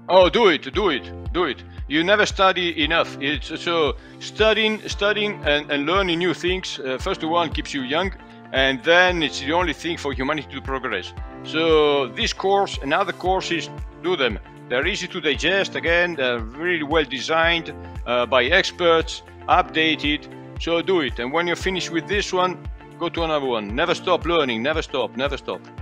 Oh, do it. You never study enough. It's so studying and learning new things. First of all, keeps you young, and then it's the only thing for humanity to progress. So this course and other courses, do them. They're easy to digest. Again, they're really well designed by experts, updated. So do it. And when you're finished with this one, go to another one. Never stop learning. Never stop.